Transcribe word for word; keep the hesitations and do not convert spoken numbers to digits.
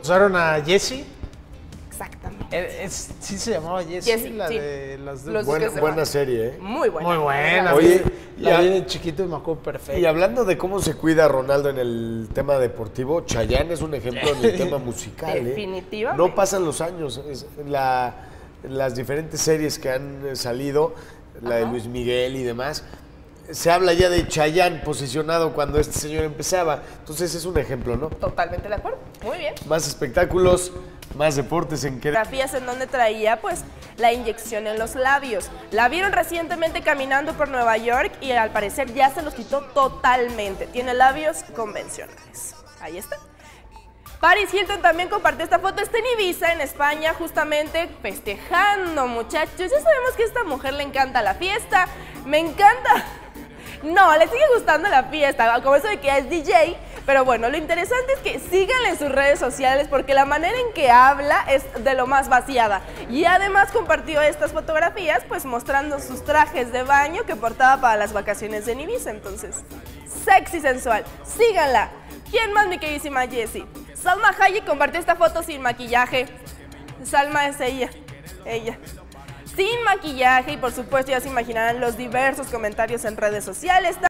Usaron a Jessie. Exactamente. Eh, Es, sí se llamaba Jessie, Jessie, la sí. de las Los Buena, Duques de buena Manhattan. serie, ¿eh? Muy buena. Muy buena. Oye, la y vi a- de chiquito y me acuerdo perfecto. Y hablando de cómo se cuida Ronaldo en el tema deportivo, Chayanne es un ejemplo en el tema musical. ¿eh? Definitivamente. No pasan los años. Es la, las diferentes series que han eh, salido, la de Luis Miguel y demás, se habla ya de Chayanne posicionado cuando este señor empezaba. Entonces es un ejemplo, ¿no? Totalmente de acuerdo. Muy bien. Más espectáculos, más deportes en que... Fotografías en donde traía pues la inyección en los labios. La vieron recientemente caminando por Nueva York y al parecer ya se los quitó totalmente. Tiene labios convencionales. Ahí está. Paris Hilton también compartió esta foto. Está en Ibiza, en España, justamente festejando, muchachos. Ya sabemos que a esta mujer le encanta la fiesta. Me encanta. No, le sigue gustando la fiesta, como eso de que es D J. Pero bueno, lo interesante es que síganle en sus redes sociales porque la manera en que habla es de lo más vaciada. Y además compartió estas fotografías pues mostrando sus trajes de baño que portaba para las vacaciones en Ibiza. Entonces, sexy sensual. Síganla. ¿Quién más, mi queridísima Jessie? Salma Hayek compartió esta foto sin maquillaje. Salma es ella. Ella. Sin maquillaje y por supuesto ya se imaginarán los diversos comentarios en redes sociales.